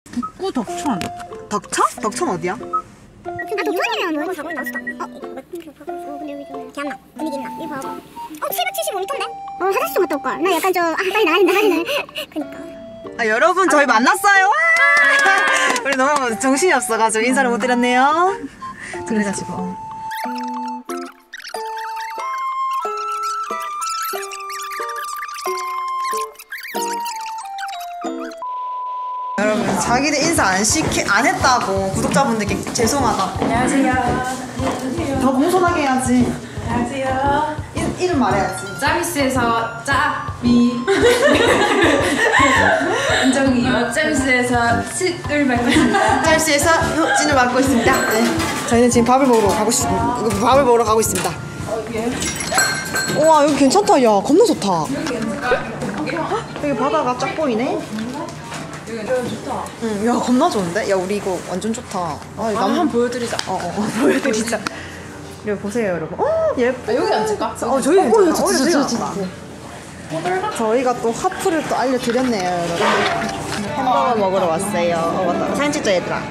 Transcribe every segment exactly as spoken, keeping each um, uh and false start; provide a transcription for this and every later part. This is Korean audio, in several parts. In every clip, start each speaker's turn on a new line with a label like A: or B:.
A: 북구 덕천.
B: 덕천? 덕천 어디야?
C: 근데 덕천이면 뭐 사고 나왔어. 어? 어? 근데 여기 좀 개안나 분위기 있나? 이거 봐봐. 어? 칠백칠십오 미터인데? 어 화장실 좀 갔다 올걸. 나 약간 좀 아 빨리 나가야 된다 나가야 된다. 그니까
B: 아 여러분 저희 만났어요. 와! 우리 너무 정신이 없어가지고 인사를 못 드렸네요. 그래가지고 여러분 자기들 인사 안 시키 안 했다고 구독자분들께 죄송하다.
A: 안녕하세요.
B: 더 공손하게 해야지.
A: 안녕하세요.
B: 이, 이름 말해야지.
A: 짜미스에서 짜미. 은정이요. 짜미스에서 식을 맡고 있습니다.
B: 짤시에서 효진을 맡고 있습니다. 네. 저희는 지금 밥을 먹으러 가고 싶습니다. 밥을 먹으러 가고 있습니다. 우와 여기 괜찮다. 야 겁나 좋다. 여기 바다가 쫙 보이네.
A: 여기 좀 좋다.
B: 응, 야 겁나 좋은데? 야 우리 이거 완전 좋다. 아,
A: 아,
B: 남...
A: 한번 보여드리자.
B: 어, 어, 어 보여드리자. 여기 보세요 여러분. 어 예뻐.
A: 아, 여기 앉을까?
B: 어 저희 괜찮아. 어,
A: 좋지,
B: 저희
A: 좋지,
B: 괜찮아. 저희가 또 하프를 또 알려드렸네요 여러분. 햄버거 먹으러 왔어요. 어 맞다. 사진 찍자 얘들아.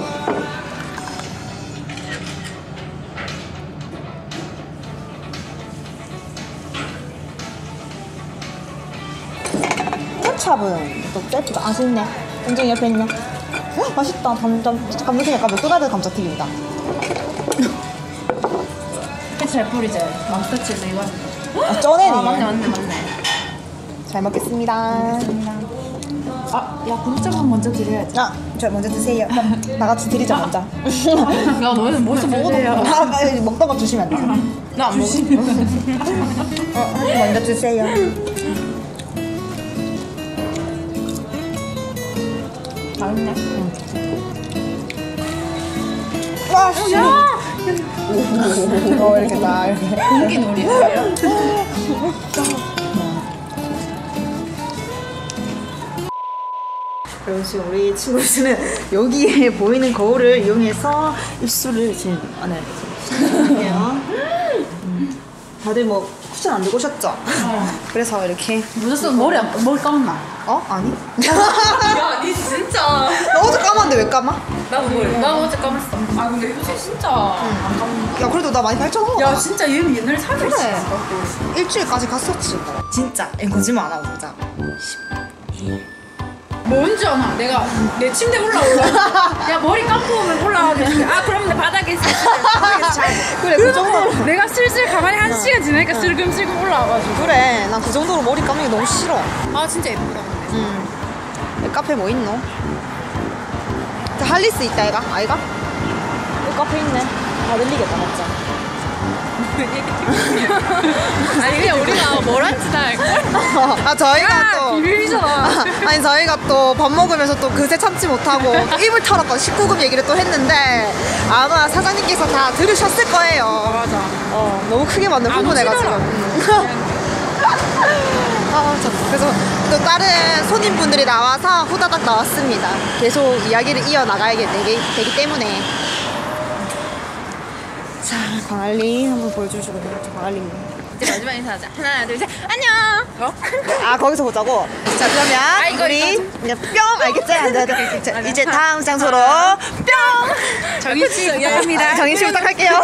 B: 케찹은 또 셀프가 아쉽네. 은정이 옆에 있네. 어, 맛있다. 감자, 감자튀김 약간 맥도날드 감자튀김이다.
A: 잘 뿌리지. 맘스터치에서 이거 하는 거.
B: 아, 쩌네네.
A: 아, 맞네, 맞네, 맞네.
B: 잘 먹겠습니다.
A: 아, 야, 구독자분 먼저 드려야지.
B: 아, 저 먼저 드세요. 다 같이 드리자, 먼저.
A: 야, 너는 먼저 먹어도
B: 아, 빨리 먹던 거 주시면 안 돼요?
A: 나안 먹어.
B: 어, 먼저 드세요.
A: 맛있네.
B: 응. 와, 씨. 어, 이렇게 딱, 이렇게.
A: 공기 놀이예요?
B: 그럼 지금 우리 친구들은 여기에 보이는 거울을 이용해서 입술을 지금 안에 해요. 다들 뭐 쿠션 안 들고 오셨죠?
A: 어.
B: 그래서 이렇게
A: 무슨 머리 안, 머리 감았나?
B: 어? 아니?
A: 야, 니 진짜.
B: 나 어제 감았는데 왜 감아?
A: 나도 머리. 나 어제 감았어. 아, 근데 효진 진짜 안 감는다.
B: 야 그래도 나 많이 발전한
A: 야, 진짜 얘는 옛날에 살이
B: 그래.
A: 있어.
B: 일주일까지 갔었지 진짜 애 거짓말 안 하고 보자.
A: 뭔지 아나? 내가 내 침대 올라올라. 야, 머리 감고 오면 올라가겠지. 아, 그럼 내 바닥에 있어.
B: 그래 그 정도로
A: 내가 슬슬 가만히 한 시간 지나니까 슬금슬금 올라와가지고.
B: 그래 난 그 정도로 머리 감는 게 너무 싫어.
A: 아, 진짜 예쁘다. 근데.
B: 응. 카페 뭐 있노? 저 할리스 있다 애가? 아이가? 여기 카페 있네. 다 들리겠다 맞자.
A: 아니, 그냥 우리가 뭘 한지 다 알걸?
B: 아 저희가
A: 야,
B: 또
A: 비밀이잖아.
B: 아니 저희가 또 밥 먹으면서 또 그새 참지 못하고 입을 털었던 십구 금 얘기를 또 했는데 아마 사장님께서 다 들으셨을 거예요.
A: 맞아.
B: 어 너무 크게 만든
A: 안
B: 흥분해가지고. 아, 저, 그래서 또 다른 손님분들이 나와서 후다닥 나왔습니다. 계속 이야기를 이어나가야 되기, 되기 때문에. 자, 광안리 한번 보여주시거든요. 광안리.
A: 이제 마지막 인사하자. 하나, 둘, 셋. 안녕. 어?
B: 아, 거기서 보자고? 자, 그러면
A: 아, 이거,
B: 우리
A: 이거.
B: 이제 뿅! 알겠지? 자, 자, 이제 다음 장소로 뿅!
A: 정희씨 부탁합니다.
B: 정희 씨 부탁할게요.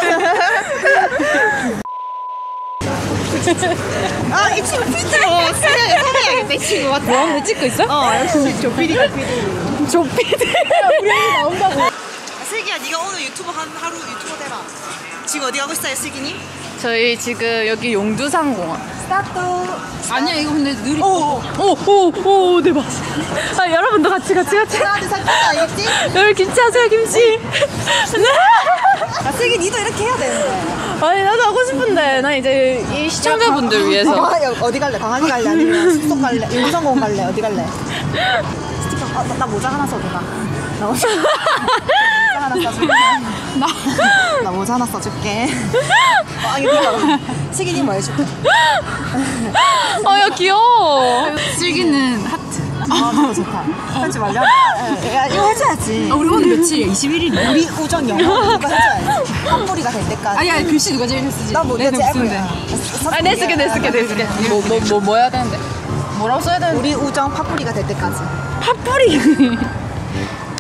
B: 아, 이 친구 피자. 어, 사랑해야겠다, 이 친구. 맞다.
A: 뭐 하는 거 찍고 있어?
B: 어, 역시 조피디, 조피디. 조피디. 우리 나온다고. 아, 슬기야, 네가 오늘 유튜브 한 하루 유튜버 되라. 지금 어디 가고 있어요, 슬기님?
A: 저희 지금 여기 용두산공원.
B: 스타트.
A: 아니야, 이거 근데 느리.
B: 오,
A: 오, 오, 오, 대박. 아, 여러분도 같이, 같이, 같이.
B: 하나, 둘, 셋, 알겠지?
A: 여러분, 김치 하세요, 김치.
B: 아, 슬기, 니도 이렇게 해야 되는데.
A: 아니, 나도 하고 싶은데. 나 이제 이 시청자분들 위해서.
B: 아, 어디 갈래? 강아지 갈래? 아니면 숲속 갈래? 용산공원 갈래? 어디 갈래? 스티커. 아, 나, 나 모자 하나 써줘라. 나 모자, 모자 하나 써줄게.
A: 나.
B: 나 모자 하나 써줄게. 아, 이거 이거. 슬기님 뭐 해줄게?
A: 아, 야, 귀여워. 슬기는 하트.
B: 아, 진짜 좋다. 편지 말려? 야, 이거 해줘야지.
A: 아, 우리 오늘 며칠이야? 이십일일이네.
B: 우리 우정 영어 이거 해줘야지. 한 뿌리가 될 때까지.
A: 아니, 아니, 글씨 누가 제일 쓰지?
B: 나 못했지, 애플이야.
A: 아, 내 쓸게, 내 쓸게, 내 쓸게. 뭐, 뭐, 뭐, 뭐 해야 되는데? 뭐라고 써야 되는데?
B: 우리 우정 팥뿌리가 될 때까지.
A: 팥뿌리.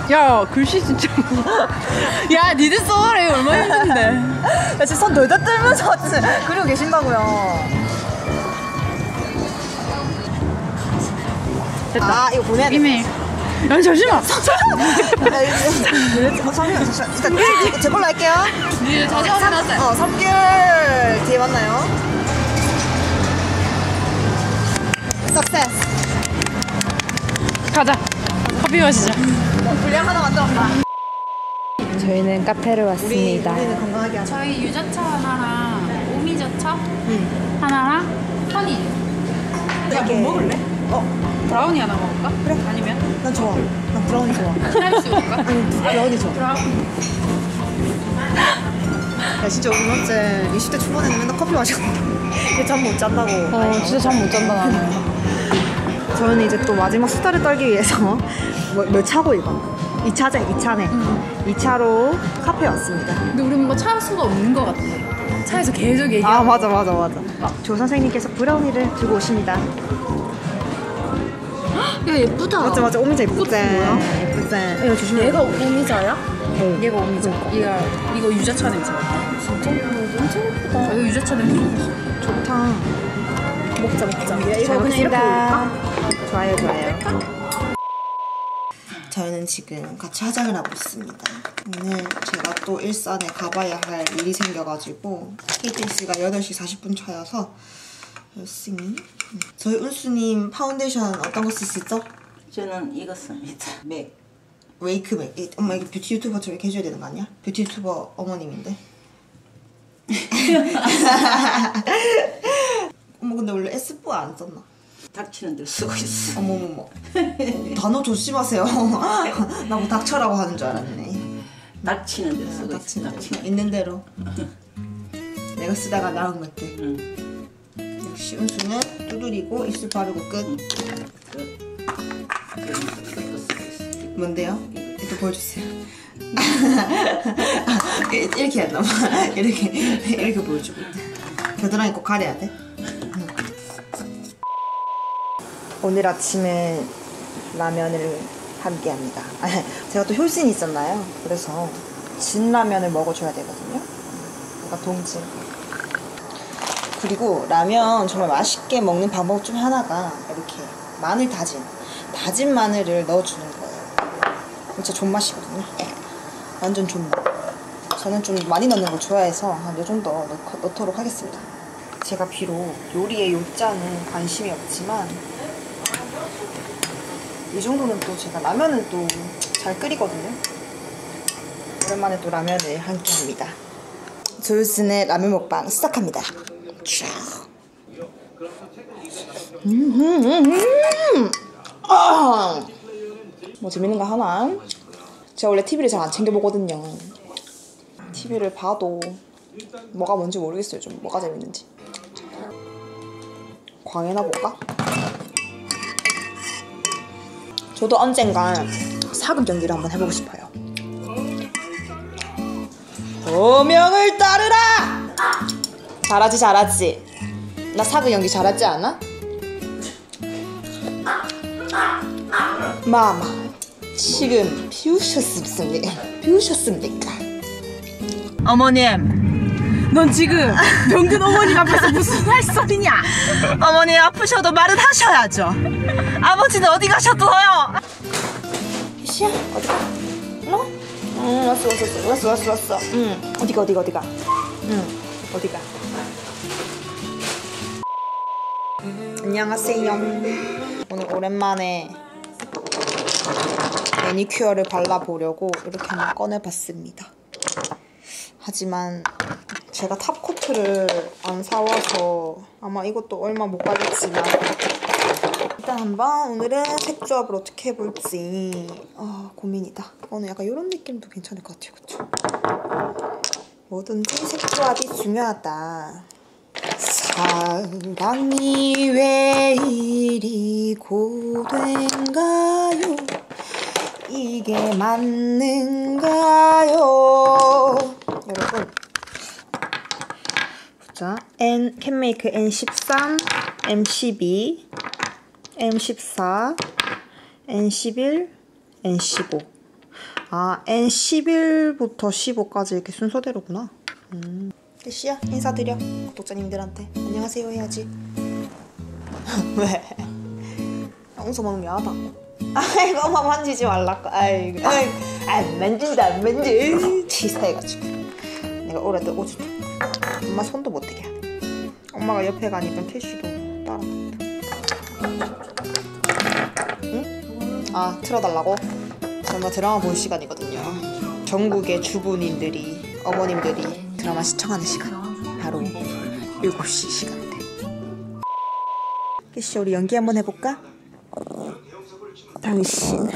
A: 야 글씨 진짜. 야 니들 써라 이거 얼마나 힘든데.
B: 야 지금 손 덜덜 떨면서 그리고 계신다고요.
A: 됐다.
B: 아 이거 보내야 돼.
A: 이메일. 야 잠시만.
B: 잠시만요. 일단 제, 제 걸로 할게요.
A: 니 자주 하자.
B: 어 삼 개월 뒤에 만나요. 석세스.
A: 가자. 커피 마시자.
B: 분량 하나 만들었다.
D: 저희는 카페를
B: 우리
D: 왔습니다.
B: 우리는 건강하게 하자.
A: 저희 유자차 하나랑 오미자차
B: 응.
A: 하나랑 허니. 야 뭐
B: 이게-
A: 먹을래?
B: 어,
A: 브라우니 하나 먹을까?
B: 그래.
A: 아니면
B: 난 좋아. 난 브라우니 좋아.
A: 티라미수 먹을까?
B: 아니 브라우니 좋아.
A: 브라우니.
B: 야 진짜 우리 어째 이십 대 초반에는 맨날 커피 마셨는데 잠 못 잔다고.
D: 어, 진짜 잠 못 잔다 나는.
B: 저는 이제 또 마지막 수다를 떨기 위해서 뭐, 몇 차고 이거? 이 차제, 이 차네.
A: 응.
B: 이 차로 카페에 왔습니다.
A: 근데 우리 뭔가 차 수가 없는 것 같아. 차에서 계속 얘기하고.
B: 아 맞아 맞아 맞아. 조 선생님께서 브라우니를 들고 오십니다.
A: 야 예쁘다.
B: 맞아 맞아. 오미자 예쁘지?
A: 뭐야?
B: 예쁘지? 이거 조심해.
A: 얘가 오미자야?
B: 응.
A: 얘가 오미자. 얘가 이거 유자차 냄새 맡아. 진짜? 엄청 예쁘다. 아, 이거 유자차 냄새.
B: 좋다.
A: 먹자 먹자. 야,
B: 잘
A: 이거 그냥 이렇게
B: 먹겠습니다.
A: 먹을까?
B: 좋아요 좋아요. 저희는 지금 같이 화장을 하고 있습니다. 오늘 제가 또 일산에 가봐야 할 일이 생겨가지고 케이티엑스가 여덟 시 사십 분 차여서 열심히. 저희 은수님 파운데이션 어떤 거 쓰시죠?
E: 저는 이거 씁니다. 맥.
B: 웨이크맥. 이- 엄마 이거 뷰티 유튜버처럼 이렇게 해줘야 되는 거 아니야? 뷰티 유튜버 어머님인데. 어머 근데 원래 에스쁘 안 썼나?
E: 닥치는 데를 쓰고 있어.
B: 어머머머. 단어 조심하세요. 나 뭐 닥쳐라고 하는 줄 알았네.
E: 닥치는 데를 쓰고 있어.
B: 닥치는
E: 닥치는
B: 대로. 있는 대로. 내가 쓰다가 나온 것들.
E: 응.
B: 역시 은수는 두드리고 입술 바르고 끝.
E: 그, 그, 이것도 쓰고 있어.
B: 뭔데요? 또 보여주세요. 이렇게 한다. 이렇게 이렇게 보여주고. 겨드랑이 꼭 가려야 돼. 오늘 아침에 라면을 함께합니다. 제가 또 효신이 있었나요? 그래서 진라면을 먹어줘야 되거든요. 그러니까 동진. 그리고 라면 정말 맛있게 먹는 방법 중 하나가 이렇게 마늘 다진 다진 마늘을 넣어주는 거예요. 진짜 존맛이거든요. 완전 존맛. 저는 좀 많이 넣는 걸 좋아해서 한 요 정도 넣, 넣도록 하겠습니다. 제가 비록 요리에 요자는 관심이 없지만 이 정도는 또 제가 라면은 또 잘 끓이거든요. 오랜만에 또 라면을 함께 합니다. 조유슨의 라면 먹방 시작합니다. 음, 음, 음. 아. 뭐 재밌는 거 하나? 제가 원래 티비를 잘 안 챙겨보거든요. 티비를 봐도 뭐가 뭔지 모르겠어요. 좀 뭐가 재밌는지. 광해나 볼까? 저도 언젠간 사극 연기를 한번 해보고 싶어요. 소명을 따르라! 잘하지 잘하지. 나 사극 연기 잘하지 않아? 마마 지금 비우셨습니까? 비우셨습니까?
A: 어머님, 넌 지금 병든 어머님 앞에서 무슨 할 소리냐?
B: 어머니 아프셔도 말은 하셔야죠. 아버지는 어디 가셨어요? 시야 어디가? 일로 와? 응 왔어 왔어 왔어 왔어 왔어. 응 어디가 어디가 어디가? 응 어디가? 안녕하세요. 오늘 오랜만에 매니큐어를 발라보려고 이렇게 한번 꺼내봤습니다. 하지만 제가 탑코트를 안 사와서 아마 이것도 얼마 못 가겠지만 일단 한번 오늘은 색조합을 어떻게 해볼지 아 고민이다. 오늘 약간 이런 느낌도 괜찮을 것 같아요. 그쵸? 뭐든지 색조합이 중요하다. 사랑이 왜 이리 고된가요? 이게 맞는가요? 여러분 보자. N 캔메이크 엔 십삼, 엠 십이, 엠 십사, 엔 십일, 엔 십오 아, 엔 십일부터 십오까지 이렇게 순서대로구나. 음. 씨야 인사드려 구독자님들한테. 안녕하세요 해야지. 왜? 웃어 먹으면 야하다. 아이고 엄마 만지지 말라고. 아이고 아이고 안 만진다 안 만지. 치사해가지고 내가 오래도 오줌 엄마 손도 못 대게 하네. 엄마가 옆에 가니까 캐시도 따라간다. 응? 아 틀어달라고? 정말 드라마 볼 시간이거든요. 전국의 주부님들이 어머님들이 드라마 시청하는 시간 바로 일곱 시 시간대. 캐시 우리 연기 한번 해볼까? 당신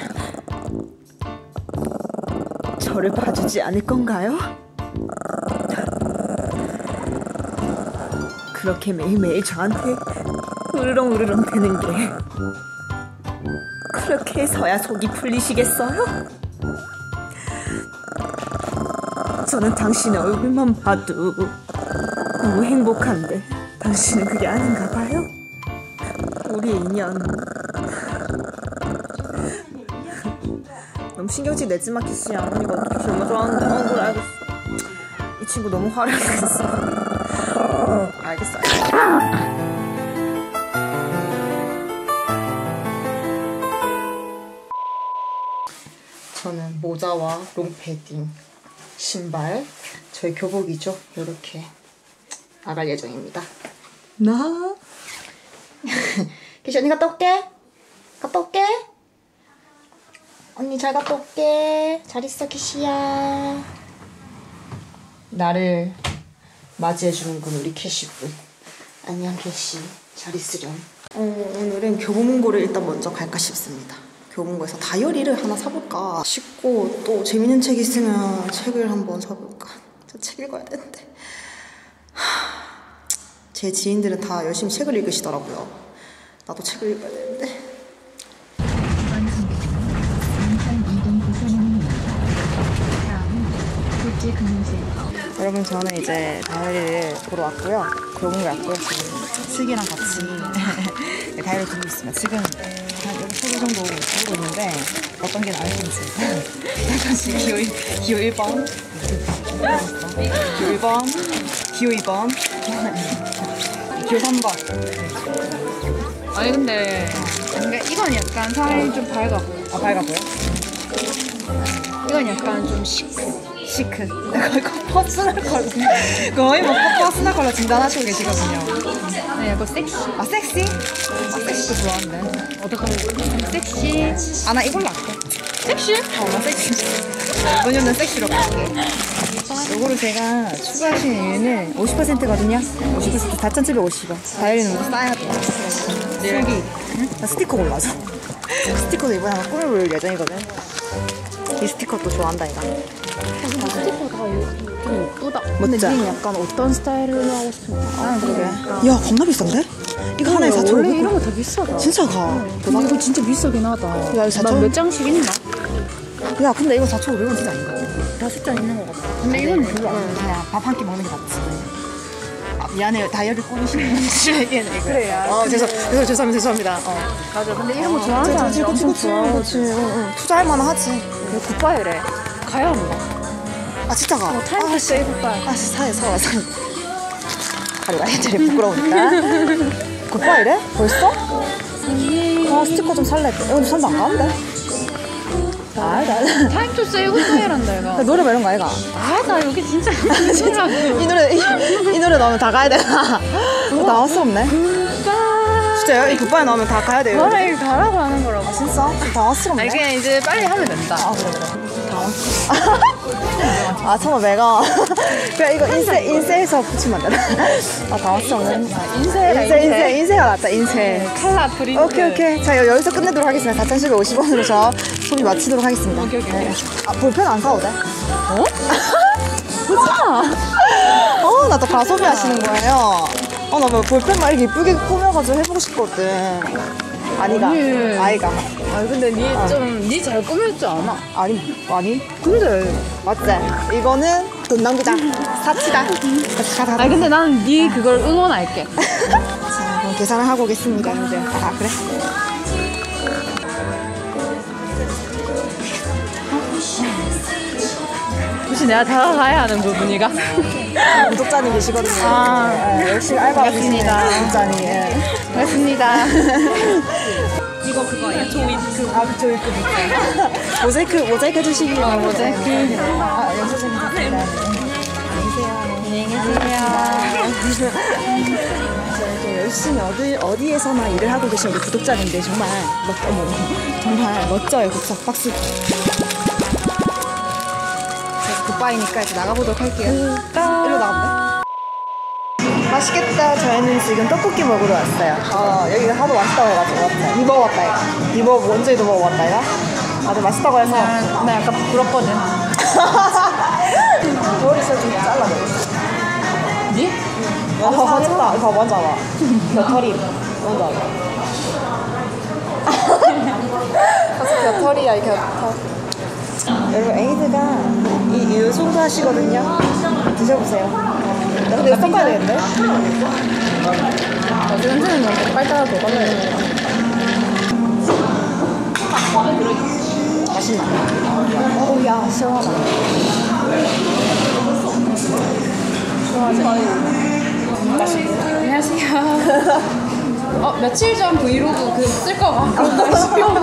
B: 저를 봐주지 않을 건가요? 그렇게 매일매일 저한테 으르렁 으르렁 대는 게 그렇게 해서야 속이 풀리시겠어요? 저는 당신의 얼굴만 봐도 너무 행복한데 당신은 그게 아닌가 봐요? 우리의 인연 너무 신경질 내지 마 키스야. 언니가 어떻게 얼마 좋아하는데. 어 그래 알겠어. 이 친구 너무 화려했어. 어, 알겠어 알겠어. 저는 모자와 롱패딩, 신발, 저희 교복이죠. 이렇게 나갈 예정입니다. 나 키시 언니 갔다 올게. 갔다 올게. 언니 잘 갔다 올게. 잘 있어 키시야. 나를 맞이해주는군 우리 캐시분. 안녕 캐시. 잘 있으렴. 어, 오늘은 교보문고를 일단 먼저 갈까 싶습니다. 교보문고에서 다이어리를 하나 사볼까 싶고 또 재밌는 책 있으면 책을 한번 사볼까. 저 책 읽어야 되는데. 제 지인들은 다 열심히 책을 읽으시더라고요. 나도 책을 읽어야 되는데. 여러분 저는 이제 다이어리를 보러 왔고요. 교보문고에 왔고요. 지금 슬기랑 같이 다이어리 보고 있습니다. 지금 한 여섯 개 정도 보고 있는데 어떤 게 나을지 약간씩 기호, 기호 일 번 기호 일 번 기호 이 번 기호 삼 번.
A: 아니 근데 근데 이건 약간 살이 좀 밝아 보여.
B: 아 밝아 보여?
A: 이건 약간 좀 시크.
B: 시크. 거의 퍼스널 컬러. 거의 뭐 퍼스널 컬러 진단하시고 계시거든요.
A: 네, 약간 섹시.
B: 아 섹시? 아 섹시도 좋아하는데.
A: 어떡하고 섹시.
B: 아 나 이걸로 할게.
A: 섹시?
B: 어 나 섹시. 이번에는 섹시로 갈게. 요거를 제가 추가하신 이유는 오십 퍼센트거든요. 오십 퍼센트 사천칠백오십 원. 다이어리는 모두 싸야 돼요. 슬기. 응? 나 스티커 골라줘. 스티커도 이번에 하나 꾸며볼 예정이거든. 이 스티커도 좋아한다 이거.
A: 스티커 다 좀 예쁘다.
B: 근데
A: 니는 약간 어떤 스타일을 하고 싶은 거야?
B: 아 그러게. 야 겁나 비싼데? 이거 하나에
A: 원래
B: 사천오백 원.
A: 이런 거 다 비싸다.
B: 진짜가.
A: 근데 이거 진짜 비싸긴 하다.
B: 야, 이거 사천?
A: 나 몇 장씩 있나?
B: 야 근데 이거 사천오백 원 진짜 아닌가?
A: 다섯 장 있는 거 같아. 근데 이건 별로 안 돼.
B: 그냥 밥 한 끼 먹는 게 낫지. 아, 미안해요. 다이어리 꾸미시는 분들에게는 이거.
A: 그래, 야.
B: 어, 죄송, 죄송, 죄송합니다. 죄송합니다. 어.
A: 맞아. 근데 이런 거 좋아하는
B: 그치,
A: 사람들
B: 그치,
A: 엄청
B: 그치,
A: 좋아하지.
B: 그치. 응, 응. 투자할 만하지.
A: 굿바이래. 가야 한다.
B: 아, 진짜가?
A: 어, 타임 세이 굿바이.
B: 아, 사해, 사와, 사. 다리가 옛날에 부끄러우니까. 굿바이래? 벌써? 아, 스티커 좀 살래. 이거 좀 산다 안 가는데? 아, 나.
A: 타임 투 세이 굿바이란다, 이거.
B: 노래 뭐 이런 거 아이가?
A: 아, 나 여기 진짜 힘들어.
B: 이 노래, 이, 이 노래 나오면 다 가야 되나? 어, 나올 수 없네. 진짜요? 이 굿바이 나오면 다 가야 돼요.
A: 너랑 이거 가라고 하는 거라고.
B: 아, 진짜? 다 왔어.
A: 아니, 그냥 이제 빨리 하면 된다.
B: 아 그래 그래 다 왔어. 아 천오백 원. 그래 이거 인쇄 인쇄해서 붙이면 안 되나? 아다 왔어 오늘.
A: 인쇄해라,
B: 인쇄 인쇄
A: 인쇄.
B: 인쇄가 낫다 인쇄.
A: 칼라 프린트.
B: 오케이 오케이. 자 여기서 끝내도록 하겠습니다. 사천칠백오십 원으로 저 소비 마치도록 하겠습니다.
A: 오케이, 오케이.
B: 네. 아 볼펜 안 사도 돼? 어? 보자. 어나 또 가소비 하시는 거예요. 어나 뭐 볼펜만 이렇게 예쁘게 꾸며가지고 해보고 싶거든. 아니다.
A: 아니.
B: 아이가.
A: 아 근데 니 좀 니 잘 꾸몄지 않아?
B: 아니 아니.
A: 근데
B: 맞지? 이거는 돈 낭비자. 사치다. 사치다.
A: 아니 근데 나는 니 그걸 응원할게.
B: 자, 그럼 계산을 하고 오겠습니다. 아, 그래?
D: 혹시 내가 다가가야 하는 부분이가?
B: 구독자님 계시거든요.
D: 아.
B: 네, 열심히 알바하겠습니다. 구독자님. 예.
D: 반갑습니다.
A: 이거 그거예요. 조이프.
B: 아, 그쵸, 이렇게 모자이크, 모자이크 해주시기 바랍니다.
D: 모자이크.
B: 아, 연습생 감사합니다.
D: 안녕히 계세요.
B: 이렇게 열심히 어디, 어디에서나 일을 하고 계신 우리 구독자님들 정말 멋, 어머, 정말 멋져요. 국사 박수. 그래서 굿바이니까 이제 나가보도록 할게요. 일로 나가볼래? 맛있겠다. 저희는 지금 떡볶이 먹으러 왔어요. 어, 여기가 하도 맛있다고 해가지고 왔어요. 니 먹어봤다 이거. 니 먹어, 원주이도 먹어봤다 이거. 아주 맛있다고 해서.
D: 나, 나 약간 부끄럽거든.
B: 머리 좀 잘라내.
D: 니?
B: 아, 했다. 이거 먼저 와봐. 곁털이 먼저 와봐. 사실 곁털이야, 이 곁털. 여러분, 에이드가 이, 이 정도 하시거든요. 드셔보세요. 나 근데 이거 섞어야 되겠는데?
D: 연주는 너무 빨리 따라 더 빨라요.
B: 맛있나? 어우, 야, 시원하다.
A: 안녕하세요. 어 며칠 전 브이로그 그 쓸 거 봐. 그런 거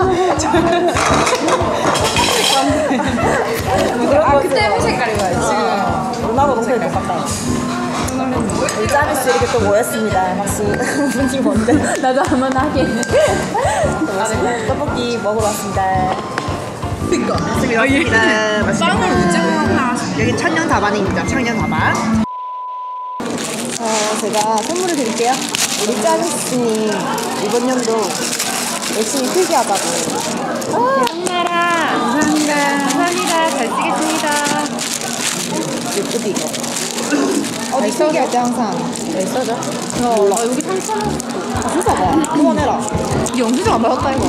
A: 아 그때 회 색깔이고요 지금.
B: 누나도 동생이 똑같다. 우리 짜비스 이렇게 또 모였습니다. 박수. 분이 뭔데?
D: 나도 한번 하게.
B: 떡볶이 먹으러 왔습니다.
A: 그니까.
B: 맞습니다. 맛있습니다.
A: 빵을 언제 먹나?
B: 여기 천년 다반입니다. 천년 다반. 어, 제가 선물을 드릴게요. 우리 짜비스님 이번 연도 열심히 크게 하자고.
D: 정말아. 감사합니다. 감사합니다. 잘 쓰겠습니다.
B: 예쁘지 이거. 어디 크게 할 때 항상
D: 잘 써줘.
B: 몰라.
D: 어, 여기 삼천 원.
B: 아, 진짜 봐. 그만해라.
D: 영수증 안 받았다 이거.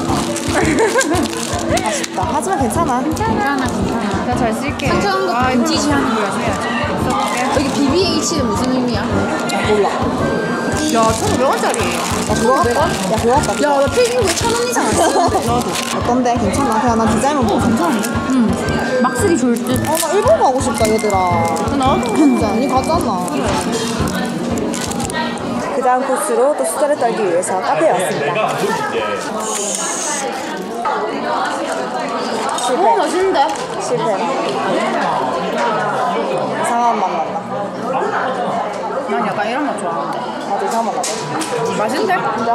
B: 아쉽다. 하지만 괜찮아.
D: 괜찮아, 괜찮아. 나 잘 쓸게.
A: 삼천 원 거 빈티지 하는 거라서 해야지. 여기 비비에이치는 무슨 의미야?
B: 몰라.
D: 야, 천오백 원짜리.
B: 야 그거 할까? 야 그거 할까?
A: 야 나 필긴구에 천 원 이상 안 쓰는데.
D: 나도.
B: 어떤데? 괜찮아. 그냥 난 디자인만 보고 괜찮은데?
D: 응. 막 쓰기 좋을 듯.
B: 아, 나 일본 가고 싶다, 얘들아.
D: 나도.
B: 진짜, 니 가잖아. 그 다음 코스로 또 수다를 떨기 위해서 카페에 왔습니다. 실패.
D: 오, 맛있는데?
B: 실패. 이상한 맛 난다.
D: 난 약간 이런 맛 좋아하는데.
B: 나도 이상한 맛 나다.
D: 맛있는데?
B: 진짜?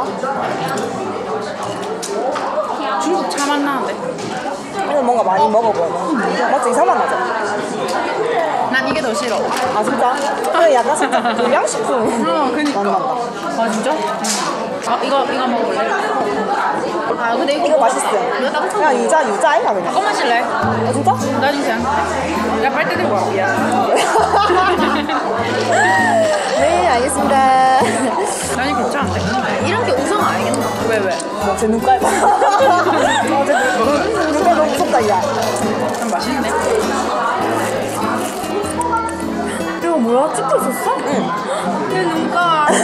D: 중국 차 맛 나는데.
B: 이거 뭔가 많이 먹어보여. 맞지? 이상한 맛 나죠?
D: 난 이게 더 싫어.
B: 아, 진짜? 근데 약간 진짜 불량식품
D: 어, 그니까.
B: 맛 난다.
D: 아, 진짜? 응. 아, 이거, 이거 먹어볼래? 아, 근데 이거
B: 이거 맛있어.
D: 이거 따뜻한
B: 그냥
D: 거.
B: 유자, 유자이야, 그냥.
D: 조금 마실래?
B: 아, 진짜?
D: 나 주세요. 야, 빨대 들고 와. 미안.
B: 네, 알겠습니다.
D: 아니, 괜찮은데? 이런 게 우선 알겠나? 왜, 왜?
B: 뭐, 제 눈깔 봐. 아, 제 눈깔 너무 무섭다, 야.
D: 좀 맛있네.
B: 이거 뭐야? 찍고 있었어? 응.
D: 내 눈깔.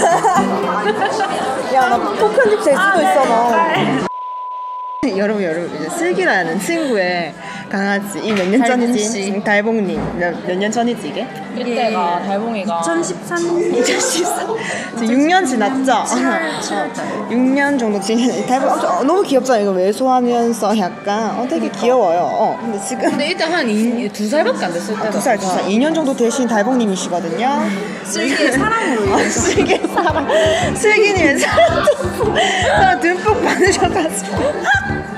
B: 야, 나 포편집 될 수도 있어, 너. 여러분, 여러분, 이제 슬기라는 친구의 강아지. 이 몇 년 전이지? 달봉님. 몇, 몇 년 전이지, 이게?
D: 이때가 달봉이가
A: 이천십삼
B: 이천십사. 육 년 지났죠? 육 년 정도 지난. 달봉 엄청, 어, 너무 귀엽잖아. 이거 왜소하면서 약간, 어, 되게 귀여워요. 어, 근데 지금.
D: 근데 일단 한 두 살밖에 안 됐을 때다.
B: 두 살, 두 살. 이 년 정도 되신 달봉님이시거든요.
A: 슬기의 사랑으로
B: 아, 슬기의 사랑. 슬기님의 사랑 듬뿍, 사랑 듬뿍 받으셔가지고.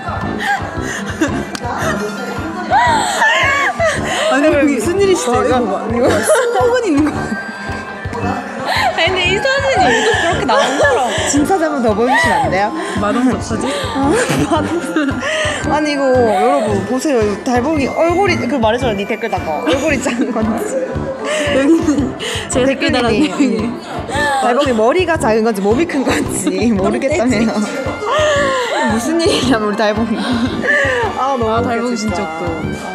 B: 아니, 왜 무슨 일이시죠? 이거 봐. 이거 수목은 있는 거.
D: 아니, 근데 이 사진이 유독 그렇게 나온 거라고.
B: 진짜 한번 더 보여주시면 안 돼요?
D: 맛없는 없어지?
B: 아니, 이거 여러분 보세요. 이 달봉이 얼굴이, 그 말해줘요. 니 댓글 닦아. 얼굴이 작은 건지. 여기는
D: 제 댓글 달았네.
B: 달봉이 머리가 작은 건지 몸이 큰 건지 모르겠다며요. 무슨 일이냐면 우리 달봉이. 아, 너무
D: 아, 달봉이
B: 웃겨,
D: 진짜 또.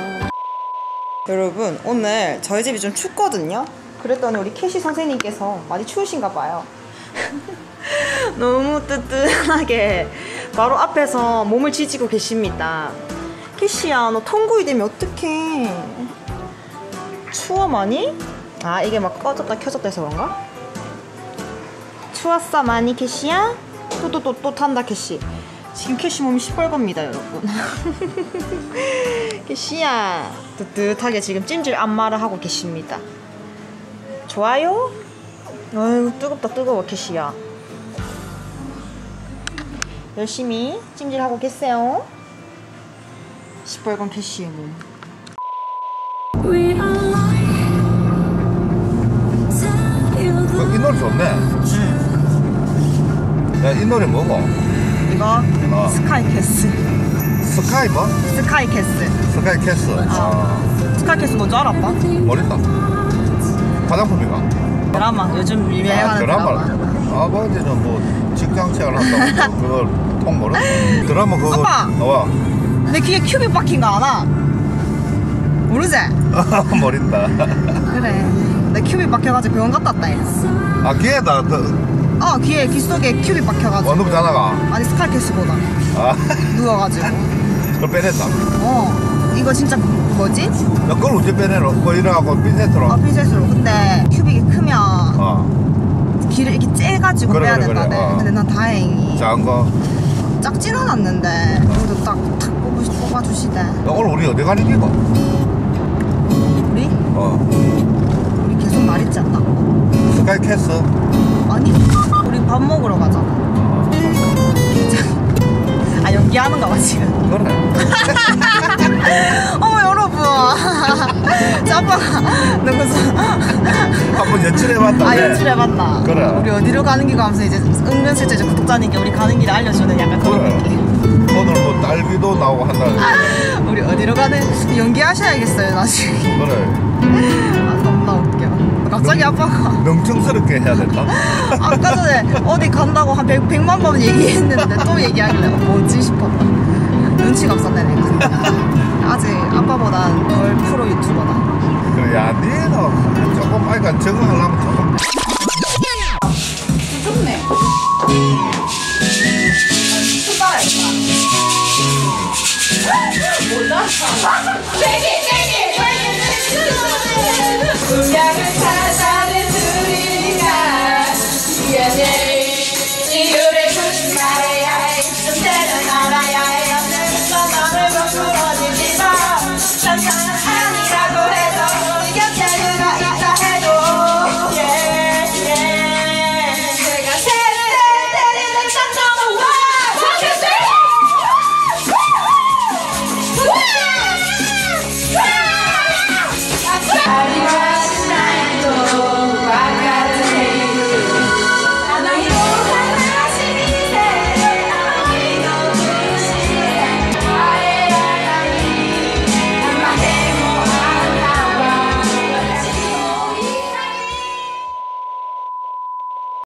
B: 여러분, 오늘 저희 집이 좀 춥거든요. 그랬더니 우리 캐시 선생님께서 많이 추우신가 봐요. 너무 뜨뜻하게 바로 앞에서 몸을 지지고 계십니다. 캐시야, 너 통구이 되면 어떡해. 추워 많이? 아, 이게 막 꺼졌다 켜졌다 해서 그런가? 추웠어 많이 캐시야? 또 또 또 또 탄다 캐시. 지금 캐시 몸이 시뻘겁니다 여러분. 캐시야 뜨뜻하게 지금 찜질 안마를 하고 계십니다. 좋아요? 아이고 뜨겁다 뜨거워 캐시야. 열심히 찜질하고 계세요. 시뻘건 캐시의 몸.
F: 이 노래 좋네. 야, 이 노래 뭐고?
B: 이거
F: 어.
B: 스카이캐스.
F: 스카이 뭐?
B: 스카이캐스.
F: 스카이 캐스. 아,
B: 스카이캐스 뭔줄 알아 오빠?
F: 모른다. 화장품인가?
B: 드라마 요즘
F: 아,
B: 유명한
F: 드라마.
B: 드라마.
F: 아버지는 뭐 직장생활 한다고 그걸 통 모르? 드라마 그거.
B: 아빠!
F: 어.
B: 내 귀에 큐빅 박힌 거 알아? 모르지?
F: 모른다.
B: 그래. 내 큐빅 박혀가지고 병원 갔다 왔다.
F: 아, 걔다. 그,
B: 어 귀에 귀 속에 큐빅 박혀가지고.
F: 어느 부자나가?
B: 아니 스카이캐스보다
F: 아,
B: 누워가지고.
F: 그걸 빼냈다.
B: 어 이거 진짜 뭐지?
F: 야, 그걸 언제 빼내노? 뭐 이래갖고 핀셋으로.
B: 아 핀셋으로. 근데 큐빅이 크면
F: 어.
B: 귀를 이렇게 째가지고
F: 그래,
B: 빼야
F: 그래,
B: 된다네.
F: 그래. 어.
B: 근데 난 다행히
F: 작은 거.
B: 작진 않았는데 그래도 딱탁 뽑으시 뽑아주시대.
F: 야, 오늘 우리 어디 가는 기고?
B: 우리
F: 어.
B: 우리 계속 말 있지 않나?
F: 스카이 캐스.
B: 아니 우리 밥 먹으러 가잖아. 아 연기하는가 봐 지금.
F: 그래.
B: 어머 여러분. 저 아빠가 누구서
F: 한번 연출해봤다.
B: 아 연출해봤나?
F: 그래.
B: 우리 어디로 가는 기고 하면서 이제 은근슬쩍 이제 구독자님께 우리 가는 길을 알려주는 약간 그런
F: 그래.
B: 느낌.
F: 오늘 뭐 딸기도 나오고 한다.
B: 우리 어디로 가는 연기하셔야겠어요 나중에.
F: 그래.
B: 아 너무나 웃겨. 갑자기 아빠가
F: 명청스럽게 해야 된다.
B: 아까 전에 어디 간다고 한 백, 백만 번 얘기했는데 또 얘기하길래 어, 뭐지 싶었다. 눈치가 없었네 내가. 아직 아빠보단 덜 프로 유튜버다.
F: 그래, 야, 니는 조금, 아니, 그러니까 적응하려면 조금.
A: 좋네. 또 따라했다. 몰라? 세기 세기 세기 세기. 음악을 찾아내